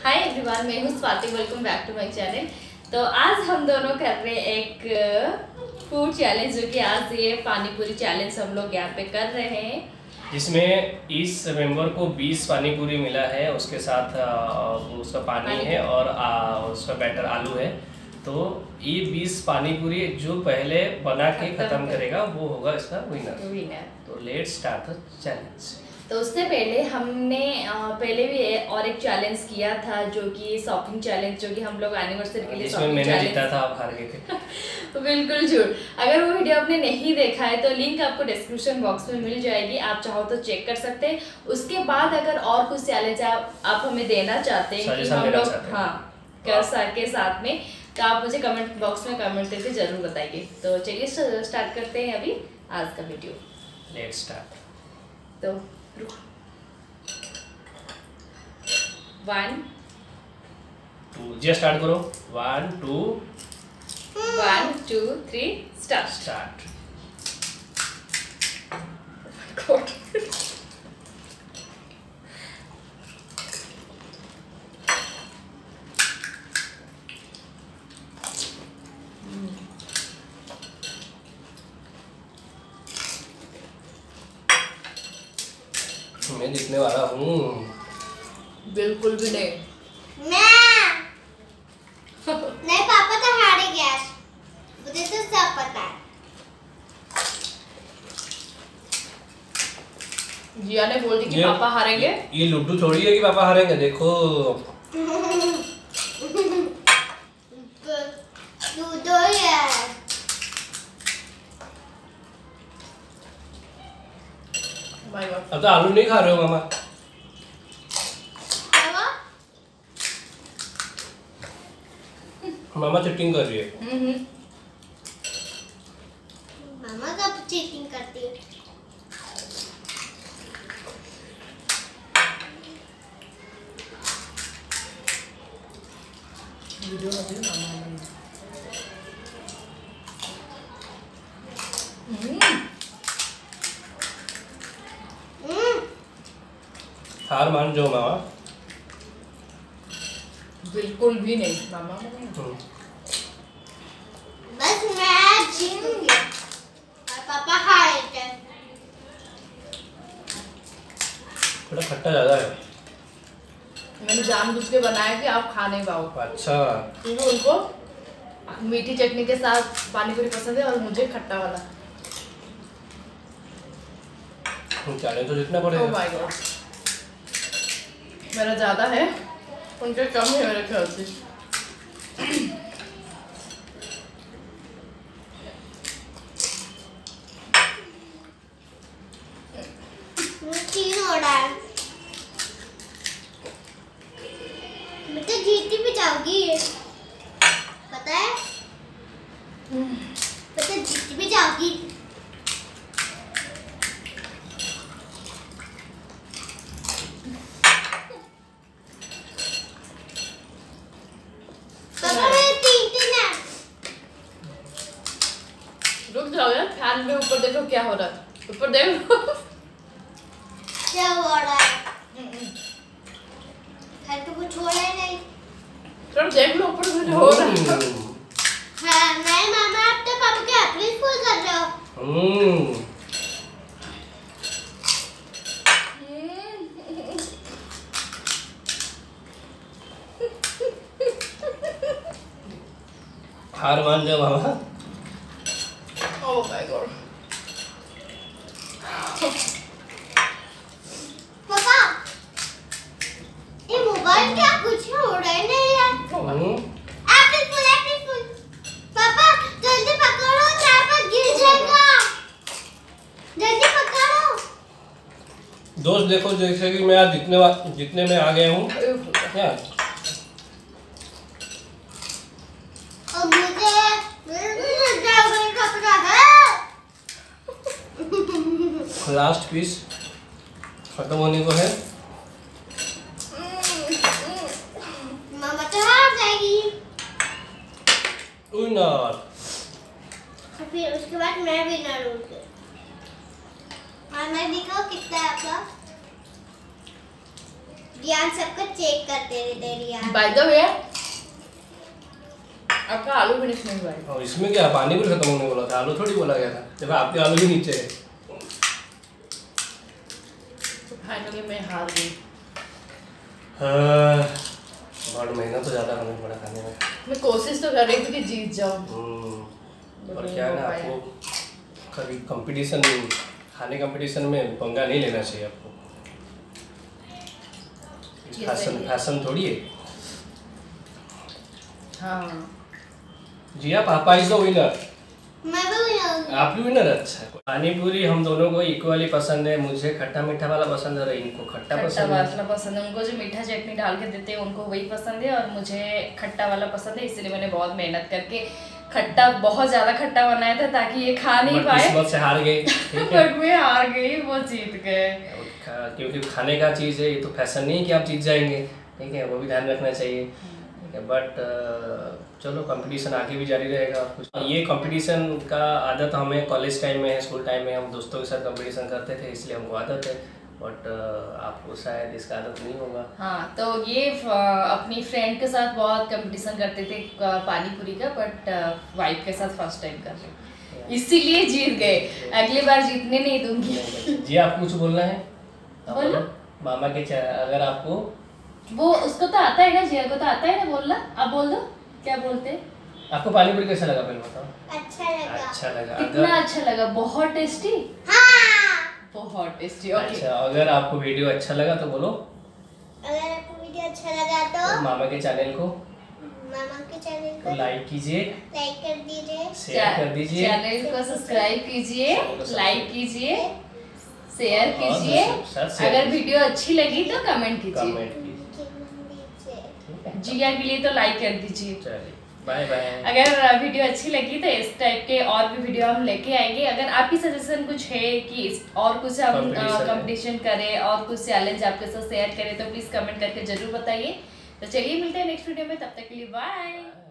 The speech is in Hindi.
हाय एवरीवन, मैं हूँ Swati. Welcome back to my channel. तो आज हम दोनों कर रहे हैं एक फूड चैलेंज, जो कि आज ये पानी पूरी चैलेंज हम लोग यहाँ पे कर रहे हैं, जिसमें इस मेंबर को 20 पानी पूरी मिला है। उसके साथ उसका पानी है और उसका बैटर आलू है। तो ये 20 पानी पूरी जो पहले बना के खत्म करेगा वो होगा इसका विनर। तो लेट्स स्टार्ट द चैलेंज। तो उससे पहले हमने पहले भी और एक चैलेंज किया था, जो कि शॉपिंग चैलेंज, जो कि हम लोग एनिवर्सरी के लिए जिसमें मैंने जीता था, आप हार गए थे। तो बिल्कुल झूठ। अगर वो वीडियो आपने नहीं देखा है तो लिंक आपको डिस्क्रिप्शन बॉक्स में मिल जाएगी, आप चाहो तो चेक कर सकते हैं। उसके बाद अगर और कुछ चैलेंज आप हमें देना चाहते हैं कि हम लोग कर सके साथ में, तो आप मुझे कमेंट बॉक्स में कमेंट करके जरूर बताइए। तो चलिए स्टार्ट करते हैं अभी आज का वीडियो। Let's start. तो 1 2 स्टार्ट करो। 1 2 1 2 3 स्टार्ट। मैं जीतने वाला हूँ। बिल्कुल भी नहीं। नहीं पापा तो हारे गया, मुझे तो सब पता है। जिया ने बोल दी कि पापा हारेंगे। ये लुड्डू थोड़ी है कि पापा हारेंगे। देखो लूडो है। अब तो आलू नहीं खा रहे हो मामा। मामा चीटिंग कर रही है। मामा कब चीटिंग करती है? हार मान जाओ मामा। बिल्कुल भी नहीं मामा। बस मैं जीतूंगी और पापा हारेंगे। थोड़ा खट्टा ज्यादा है। मैंने जानबूझ के बनाया कि आप खा नहीं पाओ। अच्छा, क्योंकि उनको मीठी चटनी के साथ पानी पूरी पसंद है और मुझे खट्टा वाला। चैलेंज तो जीतना पड़ेगा। ओह माय गॉड, मेरा ज्यादा है, उनके कम है मेरे ख्याल से। तीन हो रहा है। मैं तो जीती भी जाऊंगी, पता है? मैं तो जीत भी जाऊंगी। पापा मेरे तीन है। रुक जाओ यार, फैन में ऊपर देखो क्या हो रहा है। ऊपर देखो क्या हो रहा है? घर पे कुछ हो रहा है नहीं। थोड़ा देख लो ऊपर कुछ हो रहा है। हाँ, नहीं मामा, आप तो पापा के अप्रील फुल कर रहे हो। हार मान जाओ मामा। Oh my God. पापा, ये मोबाइल क्या कुछ हो रहा है नहीं यार? April fool. पापा जल्दी पकड़ो, चाय पर गिर जाएगा। जल्दी पकड़ो। दोस्त देखो, जैसे कि मैं आज जितने में आ गया हूँ क्या। और मुझे ड्राइवर का पता है। लास्ट पीस खत्म होने को है। मामा तो हार जाएगी। विनर। फिर उसके बाद मैं विनर हूँ। मामा दिखाओ कितना है आपका। रियान सबको चेक करते रहते हैं रियान। बाय द वे आपका आलू फिनिश नहीं हुआ है। और इसमें क्या पानी भी खत्म होने वाला था, आलू थोड़ी बोला गया था। देखो आपके आलू भी नीचे है। तो फाइनली मैं हार गई। बहुत मेहनत तो ज़्यादा करना पड़ा खाने में। मैं कोशिश तो कर रही थी कि जीत जाऊं। और क्या है ना, आपको कभी कंपटीशन, खाने कंपटीशन में पंगा नहीं लेना चाहिए आपको। फैशन थोड़ी है। हाँ जिया पापा इज द विनर। मैं भी विनर। आप भी विनर। अच्छा, पानी पूरी हम दोनों को इक्वली पसंद है। मुझे खट्टा मीठा वाला पसंद है और इनको खट्टा पसंद है। वाला पसंद है। उनको जो मीठा चटनी डाल के देते हैं उनको वही पसंद है और मुझे खट्टा वाला पसंद है। इसलिए मैंने बहुत मेहनत करके खट्टा, बहुत ज्यादा खट्टा बनाया था ताकि ये खा नहीं पाए। किस्मत से हार गई। बट मैं हार गई, वो जीत गए। क्योंकि खाने का चीज़ है, ये तो फैशन नहीं है कि आप जीत जाएंगे, ठीक है, वो भी ध्यान रखना चाहिए। बट चलो कंपटीशन आगे भी जारी रहेगा। ये कंपटीशन का आदत हमें कॉलेज टाइम में है, स्कूल टाइम में हम दोस्तों के साथ कंपटीशन करते थे, इसलिए हमको आदत है। बट आपको शायद इसका आदत नहीं होगा। हाँ, तो ये अपनी फ्रेंड के साथ बहुत कंपटीशन करते थे पानी पूरी का, बट वाइफ के साथ फर्स्ट टाइम कर रहे, इसीलिए जीत गए। अगली बार जीतने नहीं दूंगी। जी आप कुछ बोलना है? बोलो। मामा के अगर आपको वो उसको तो आता है ना, जिया को तो आता है ना बोलना। आप बोल दो क्या बोलते हैं। आपको पानी पूरी कैसा लगा पहले बताओ। अच्छा लगा। अच्छा लगा। कितना अच्छा लगा? बहुत टेस्टी। हाँ। बहुत टेस्टी। ओके। अच्छा, अगर आपको वीडियो अच्छा लगा तो बोलो। अगर आपको वीडियो अच्छा लगा तो मामा के चैनल को लाइक कीजिए, लाइक कर दीजिए, शेयर कर दीजिए, चैनल को सब्सक्राइब कीजिए, लाइक कीजिए, शेयर कीजिए। अगर वीडियो अच्छी लगी तो कमेंट कीजिए। जिया के लिए तो लाइक कर दीजिए। चलिए बाय बाय। अगर वीडियो अच्छी लगी तो इस टाइप के और भी वीडियो हम लेके आएंगे। अगर आपकी सजेशन कुछ है कि और कुछ हम कंपटीशन करें और कुछ चैलेंज आपके साथ शेयर करें तो प्लीज कमेंट करके जरूर बताइए। तो चलिए मिलते हैं नेक्स्ट वीडियो में, तब तक के लिए बाय।